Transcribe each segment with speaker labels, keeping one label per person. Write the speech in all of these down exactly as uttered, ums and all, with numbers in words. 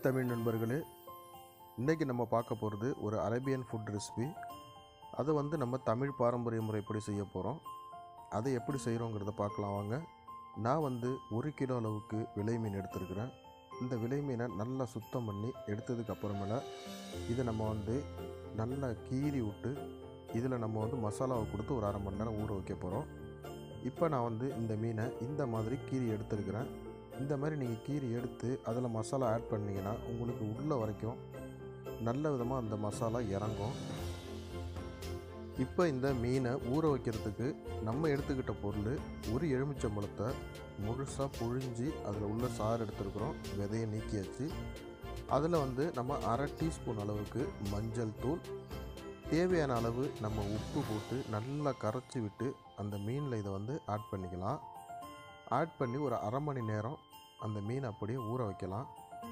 Speaker 1: Hi Tamil நண்பர்களே, இன்றைக்கி நம்ம பார்க்க போகிறது ஒரு அரேபியன் ஃபுட் ரெசிபி. அதை வந்து நம்ம தமிழ் பாரம்பரிய முறைப்படி செய்ய போகிறோம். அதை எப்படி செய்கிறோங்கிறத பார்க்கலாம் வாங்க. நான் வந்து ஒரு கிலோ அளவுக்கு விலை மீன் எடுத்துருக்கிறேன். இந்த விலை மீனை நல்லா சுத்தம் பண்ணி எடுத்ததுக்கு அப்புறமேல இதை நம்ம வந்து நல்லா கீறி விட்டு இதில் நம்ம வந்து மசாலாவை கொடுத்து ஒரு அரை மணி நேரம் ஊற வைக்க போகிறோம். இப்போ நான் வந்து இந்த மீனை இந்த மாதிரி கீறி எடுத்துருக்கிறேன். இந்த மாதிரி நீங்கள் கீரி எடுத்து அதில் மசாலா ஆட் பண்ணிங்கன்னா உங்களுக்கு உள்ள வரைக்கும் நல்ல விதமாக அந்த மசாலா இறங்கும். இப்போ இந்த மீனை ஊற வைக்கிறதுக்கு நம்ம எடுத்துக்கிட்ட பொருள் ஒரு எலுமிச்சம்பழத்தை முழுசாக புழிஞ்சி அதில் உள்ள சாறு எடுத்துருக்குறோம். விதையை நீக்கியாச்சு. அதில் வந்து நம்ம அரை டீஸ்பூன் அளவுக்கு மஞ்சள் தூள், தேவையான அளவு நம்ம உப்பு போட்டு நல்லா கரைச்சி விட்டு அந்த மீனில் இதை வந்து ஆட் பண்ணிக்கலாம். ஆட் பண்ணி ஒரு அரை மணி நேரம் அந்த மீனை அப்படியே ஊற வைக்கலாம்.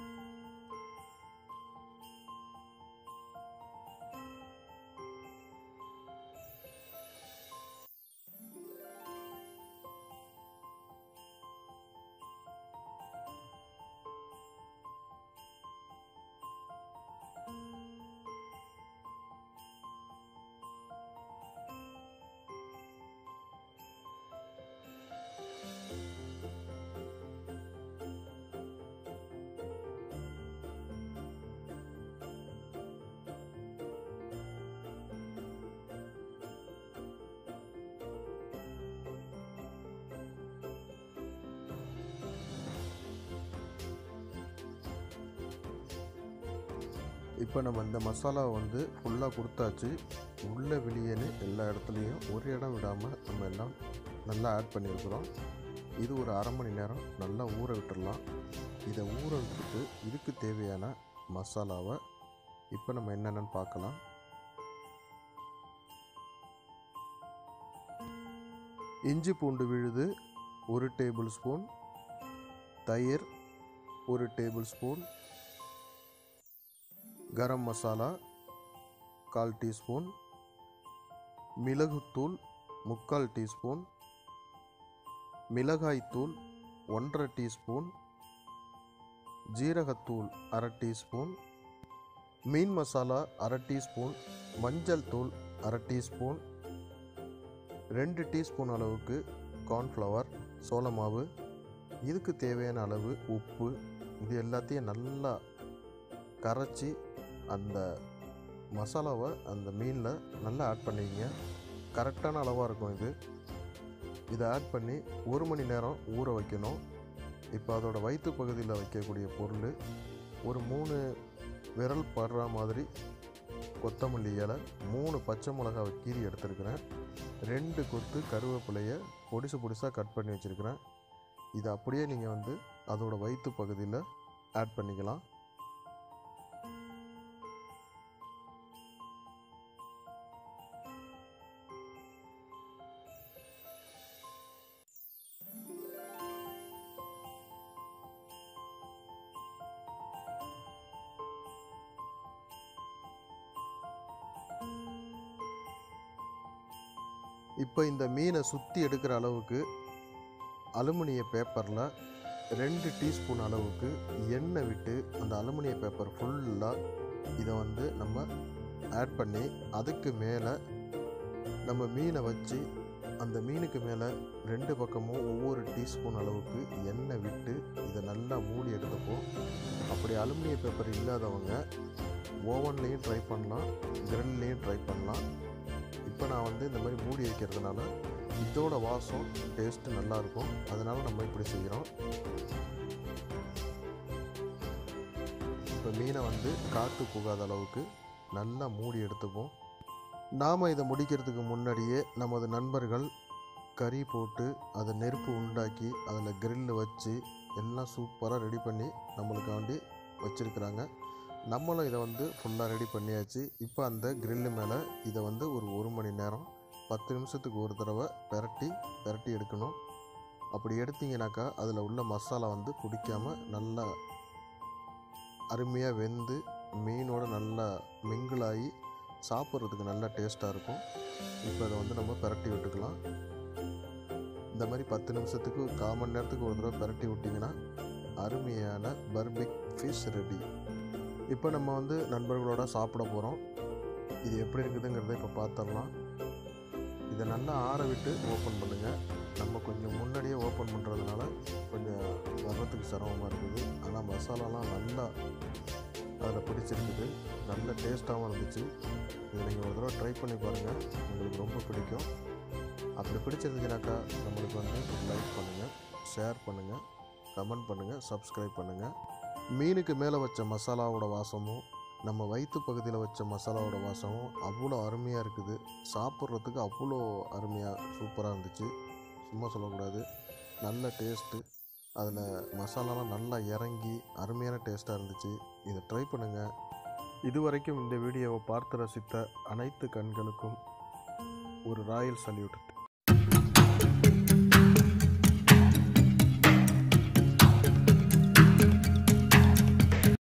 Speaker 1: இப்போ நம்ம இந்த மசாலாவை வந்து ஃபுல்லாக கொடுத்தாச்சு. உள்ளே வெளியேன்னு எல்லா இடத்துலையும் ஒரு இடம் விடாமல் நம்ம எல்லாம் நல்லா ஆட் பண்ணியிருக்கிறோம். இது ஒரு அரை மணி நேரம் நல்லா ஊற விட்டுடலாம். இதை ஊற விட்டுட்டு இதுக்கு தேவையான மசாலாவை இப்போ நம்ம என்னென்னு பார்க்கலாம். இஞ்சி பூண்டு விழுது ஒரு டேபிள் ஸ்பூன், தயிர் ஒரு டேபிள் ஸ்பூன், கரம் மசாலா கால் டீஸ்பூன், மிளகுத்தூள் முக்கால் டீஸ்பூன், மிளகாய்த்தூள் ஒன்றரை டீஸ்பூன், ஜீரகத்தூள் அரை டீஸ்பூன், மீன் மசாலா அரை டீஸ்பூன், மஞ்சள் தூள் அரை டீஸ்பூன், ரெண்டு டீஸ்பூன் அளவுக்கு கார்ன்ஃப்ளவர் சோள மாவு, இதுக்கு தேவையான அளவு உப்பு. இது எல்லாத்தையும் நல்லா கரைச்சி அந்த மசாலாவை அந்த மீனில் நல்லா ஆட் பண்ணிங்க. கரெக்டான அளவாக இருக்கும் இது. இதை ஆட் பண்ணி ஒரு மணி நேரம் ஊற வைக்கணும். இப்போ அதோடய வயிற்று பகுதியில் வைக்கக்கூடிய பொருள் ஒரு மூணு விரல் படுற மாதிரி கொத்தமல்லி இலை, மூணு பச்சை மிளகாவை கீறி எடுத்துருக்கிறேன், ரெண்டு கொத்து கருவேப்பிலையை பொடிசு பொடிசாக கட் பண்ணி வச்சுருக்கிறேன். இதை அப்படியே நீங்கள் வந்து அதோடய வயிற்று பகுதியில் ஆட் பண்ணிக்கலாம். இப்போ இந்த மீனை சுற்றி எடுக்கிற அளவுக்கு அலுமினிய பேப்பரில் ரெண்டு டீஸ்பூன் அளவுக்கு எண்ணெய் விட்டு அந்த அலுமினிய பேப்பர் ஃபுல்லாக இதை வந்து நம்ம ஆட் பண்ணி அதுக்கு மேலே நம்ம மீனை வச்சு அந்த மீனுக்கு மேலே ரெண்டு பக்கமும் ஒவ்வொரு டீஸ்பூன் அளவுக்கு எண்ணெய் விட்டு இதை நல்லா மூடி எடுத்துப்போம். அப்படி அலுமினிய பேப்பர் இல்லாதவங்க ஓவன்லேயும் ட்ரை பண்ணலாம், கிரில்லையும் ட்ரை பண்ணலாம். இப்போ நான் வந்து இந்த மாதிரி மூடி வைக்கிறதுனால இதோட வாசம் டேஸ்ட்டு நல்லாயிருக்கும். அதனால் நம்ம இப்படி செய்கிறோம். இப்போ மீனை வந்து காற்று போகாத அளவுக்கு நல்லா மூடி எடுத்துப்போம். நாம் இதை முடிக்கிறதுக்கு முன்னாடியே நமது நண்பர்கள் கறி போட்டு அதை நெருப்பு உண்டாக்கி அதில் கிரில் வச்சு எல்லாம் சூப்பராக ரெடி பண்ணி நம்மளுக்காண்டி வச்சுருக்குறாங்க. நம்மளும் இதை வந்து ஃபுல்லாக ரெடி பண்ணியாச்சு. இப்போ அந்த கிரில்லு மேலே இதை வந்து ஒரு ஒரு மணி நேரம் பத்து நிமிஷத்துக்கு ஒரு தடவை பெரட்டி பெரட்டி எடுக்கணும். அப்படி எடுத்திங்கனாக்கா அதில் உள்ள மசாலா வந்து பிடிக்காமல் நல்லா அருமையாக வெந்து மீனோட நல்லா மிங்கிளாகி சாப்பிட்றதுக்கு நல்லா டேஸ்ட்டாக இருக்கும். இப்போ அதை வந்து நம்ம பெரட்டி விட்டுக்கலாம். இந்த மாதிரி பத்து நிமிஷத்துக்கு கால் மணி நேரத்துக்கு ஒரு தடவை பெரட்டி விட்டிங்கன்னா அருமையான பர்பிக் ஃபிஷ் ரெடி. இப்போ நம்ம வந்து நண்பர்களோட சாப்பிட போகிறோம். இது எப்படி இருக்குதுங்கிறத இப்போ பார்த்துடலாம். இதை நல்லா ஆற விட்டு ஓப்பன் பண்ணுங்கள். நம்ம கொஞ்சம் முன்னாடியே ஓப்பன் பண்ணுறதுனால கொஞ்சம் வர்றதுக்கு சிரமமாக இருக்குது. ஆனால் மசாலாலாம் நல்லா அதில் பிடிச்சிருக்குது. நல்ல டேஸ்ட்டாகவும் இருந்துச்சு. இதை நீங்கள் ஒரு தடவை ட்ரை பண்ணி பாருங்கள், உங்களுக்கு ரொம்ப பிடிக்கும். அப்படி பிடிச்சிருந்துச்சுனாக்கா நம்மளுக்கு வந்து லைக் பண்ணுங்கள், ஷேர் பண்ணுங்கள், கமெண்ட் பண்ணுங்கள், சப்ஸ்கிரைப் பண்ணுங்கள். மீனுக்கு மேலே வச்ச மசாலாவோட வாசமும் நம்ம வயிற்று பகுதியில் வச்ச மசாலாவோட வாசமும் அவ்வளோ அருமையாக இருக்குது. சாப்பிட்றதுக்கு அவ்வளோ அருமையாக சூப்பராக இருந்துச்சு. சும்மா சொல்லக்கூடாது, நல்ல டேஸ்ட்டு. அதில் மசாலாலாம் நல்லா இறங்கி அருமையான டேஸ்ட்டாக இருந்துச்சு. இதை ட்ரை பண்ணுங்கள். இதுவரைக்கும் இந்த வீடியோவை பார்த்து ரசித்த அனைத்து கண்களுக்கும் ஒரு ராயல் சல்யூட்.